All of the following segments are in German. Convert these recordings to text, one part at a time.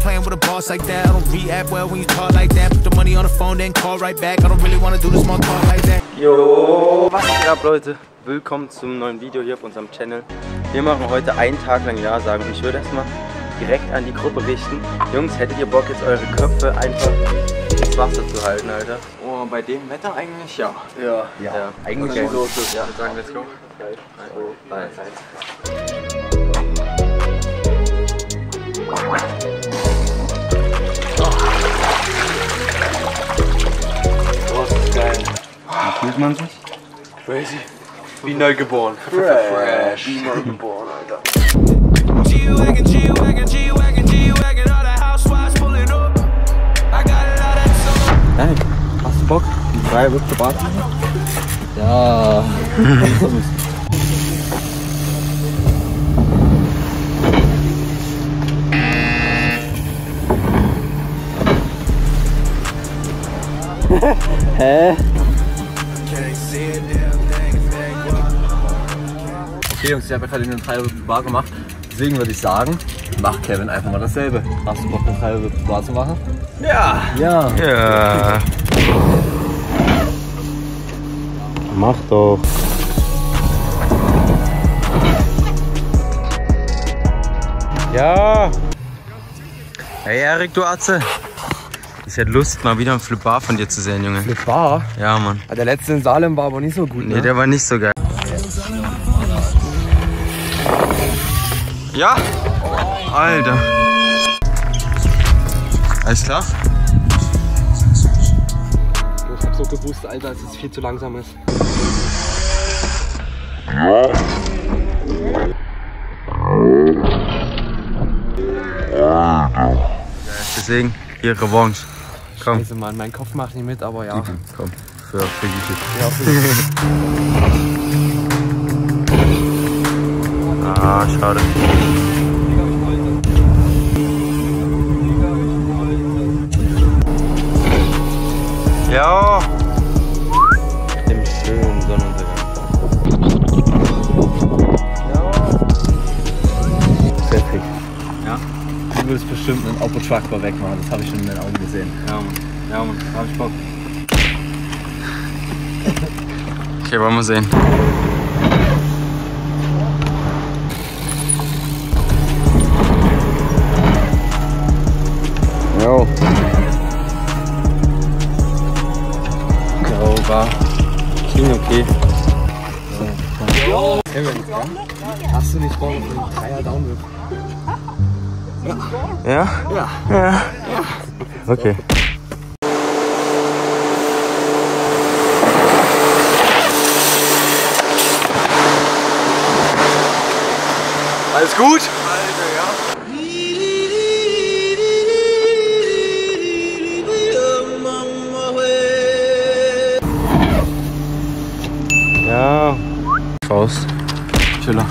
playing with a boss like that. I don't react well when you talk like that. Put the money on the phone, then call right back. I don't really wanna do this small talk like that. Jo, was geht ab, Leute? Willkommen zum neuen Video hier auf unserem Channel. Wir machen heute einen Tag lang Ja sagen. Ich würde erstmal direkt an die Gruppe richten. Jungs, hättet ihr Bock, jetzt eure Köpfe einfach ins Wasser zu halten, Alter? Oh, bei dem Wetter eigentlich ja. Ja. Eigentlich okay. so ist es. Ja, ich würde sagen, let's go. 3, 2, 1. Oh, das ist geil. Wie fühlt man sich? Crazy. Wie neu geboren. Fresh. Wie neu geboren, Alter. G-Wagon, G-Wagon, G-Wagon, G-Wagon, all the housewives pulling up. I got a lot of Janik, hast du Bock? Die 3 wird zu Bad? Ja. Hä? Okay Jungs, ich habe ja gerade den 3 Bar gemacht. Deswegen würde ich sagen, mach Kevin einfach mal dasselbe. Hast du Bock, den 3 Bar zu machen? Ja. Ja. Ja. Mach doch. Ja. Hey Erik, du Atze. Ich hätte Lust, mal wieder einen Flip-Bar von dir zu sehen, Junge. Flip-Bar? Ja, Mann. Der letzte in Salem war aber nicht so gut, ne? Nee, der war nicht so geil. Ja? Alter. Alles klar? Ich hab so gewusst, Alter, dass es viel zu langsam ist. Deswegen, hier Revanche. Komm. Scheiße, Mann, mein Kopf macht nicht mit, aber ja. Komm, für YouTube. Ja, für Ah, schade. Ja. dem schönen Sonnenuntergang. Fertig. Ja? Du willst bestimmt einen Oppo-Truck wegmachen, das habe ich schon in den Augen gesehen. Ja, Mann, hab ich Bock. Okay, wollen wir sehen. Jo. Jo, war. Ging okay. So. Kevin, hast du nicht Bock auf einen 3er Downwip? Ja? Ja. Ja. Okay. Alles gut? Ja. Faust. Chiller.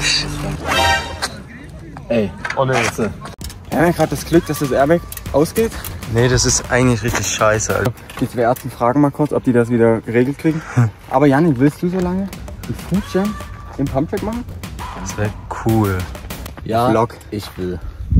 Ey, ohne Witze. Wir haben ja gerade das Glück, dass das Airbag ausgeht. Nee, das ist eigentlich richtig scheiße, Alter. Die 2 Ärzte fragen mal kurz, ob die das wieder geregelt kriegen. Aber Janik, willst du so lange die Foodjam im Pumptrack machen? Das wäre cool. Ja, Vlog. Ich will.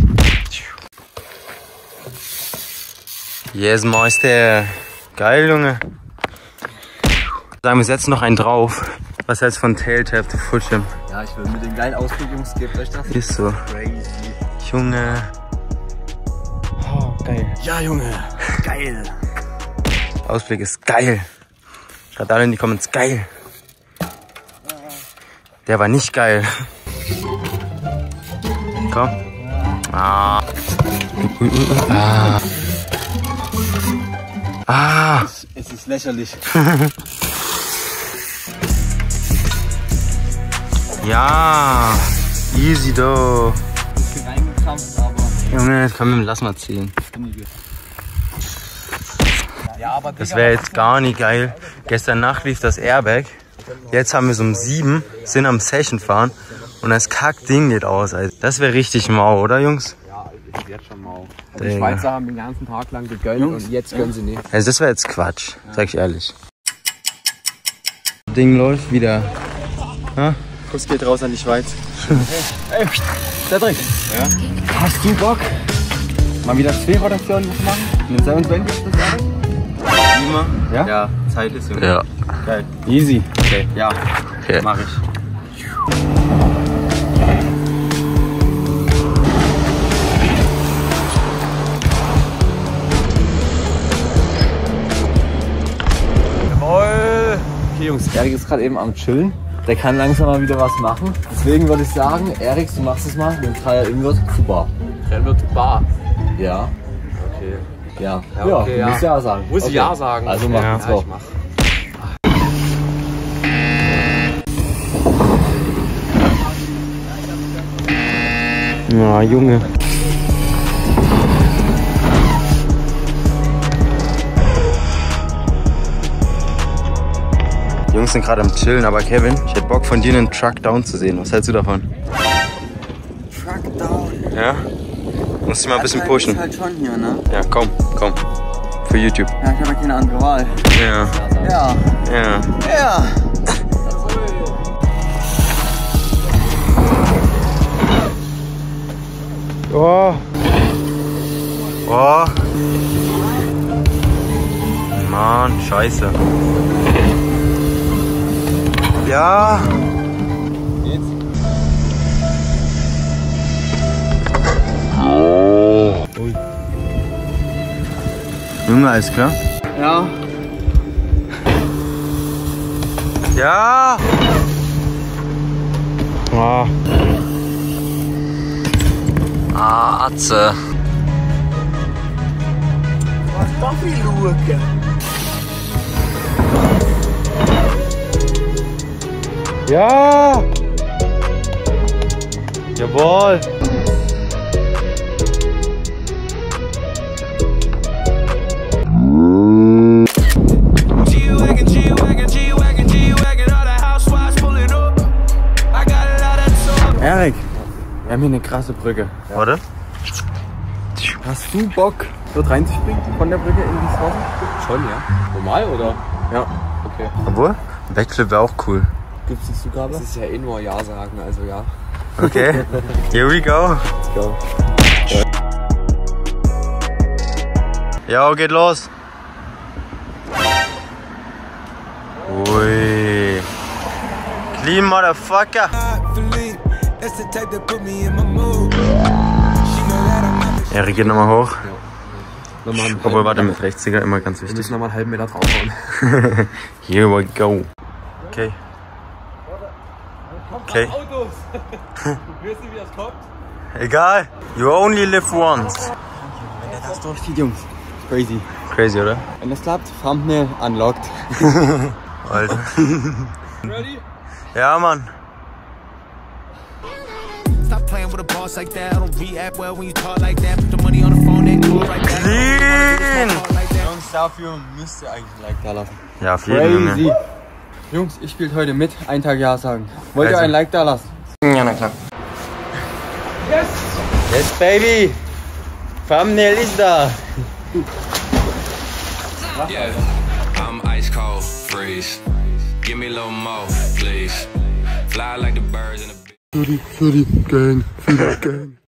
Yes, Meister. Geil, Junge. Sagen wir setzen noch einen drauf. Was heißt von Tailtap to Footjam? Ja, ich will mit den geilen Ausblick, Jungs, gebt euch das. Ist so. Crazy. Junge. Oh, geil. Ja, Junge. Geil. Ausblick ist geil. Schreibt alle in die Comments geil. Der war nicht geil. Komm. Ah. Ah. Ah. Es ist lächerlich. Ja. Easy do. Ich bin reingekrampft, aber... Junge, komm, lass mal ziehen. Ja, aber Das wäre jetzt gar nicht geil. Gestern Nacht lief das Airbag. Jetzt haben wir es um 7, sind am Session fahren und das Kackding geht aus. Alter. Das wäre richtig mau, oder Jungs? Ja, das ist jetzt schon mau. Also Digga. die Schweizer haben den ganzen Tag lang gegönnt und jetzt gönnen sie nicht. Also das wäre jetzt Quatsch, sag ich ehrlich. Ding läuft wieder. Ha? Kuss geht raus an die Schweiz. Ey, Cedric. Ja? Hast du Bock, Mal wieder 2 Rotationen machen. Mit 27 ist das alles? Immer? Ja? Ja, Zeit ist Junge. Ja. Geil. Easy. Okay. Ja, Okay. mach ich. Jawohl! Okay Jungs, Erik ist gerade eben am Chillen. Der kann langsam mal wieder was machen. Deswegen würde ich sagen, Erik, du machst es mal mit dem Dreier Invert Kuba. Renn zu Bar. Ja. Okay. Ja. Ja, okay, du musst ja sagen. Muss ich Okay. ja sagen. Also mach Ja. es doch. Ich mach. Na, Junge. Die Jungs sind gerade am Chillen, aber Kevin, ich hätte Bock von dir einen Truck Down zu sehen. Was hältst du davon? Truck down. Ja? Musst du mal ein bisschen pushen. Ist halt schon hier, ne? Ja, komm. Für YouTube. Ja, ich habe ja keine andere Wahl. Ja. Ja. Ja. Ja. Oh. Oh. Mann, scheiße. Ja. Junge, alles klar? Ja. Ja. Oh. Ah, Atze. Ja. Jawohl. G-Wagon, G-Wagon, G-Wagon, G-Wagon, all the housewives pulling up. I got a lot of talk. Erik, wir haben hier eine krasse Brücke. Warte. Hast du Bock, dort reinzuspringen von der Brücke in dieses Wasser? Schon, ja? Normal oder? Ja. Okay. Obwohl, ein Backflip wäre auch cool. Gibt's die Zugabe? Das ist ja eh nur Ja sagen, also ja. Okay, here we go. Let's go. Ja, geht los. Ui. Clean Motherfucker. Philippe, that's the type that put me in my mood. She know that I'm not Erik geht nochmal hoch. Nochmal einen Obwohl, warte, mit Rechtszieher immer ganz Wir wichtig. müssen nochmal einen halben Meter draufhauen. Here we go. Okay. Okay. Autos! Du wirst nicht, wie das kommt? Egal. You only live once. Wenn der das durchzieht, Jungs. Crazy. Crazy, oder? Wenn das klappt, Thumbnail unlocked. Alter. Ready? Ja, Mann. Stop playing with a boss like that. I don't react well when you talk like that. Put the money on the phone, then call right back. Clean. Like that. Jungs, dafür müsst ihr eigentlich ein Like da lassen. Ja, auf jeden Crazy. Fall. Jungs, ich spiele heute mit. Einen Tag Ja sagen. Wollt ihr Also. ein Like da lassen? Ja, na klar. Yes! Yes, baby! Thumbnail ist da! Yeah, I'm ice cold, freeze. Give me a little more, please. Fly like the birds in the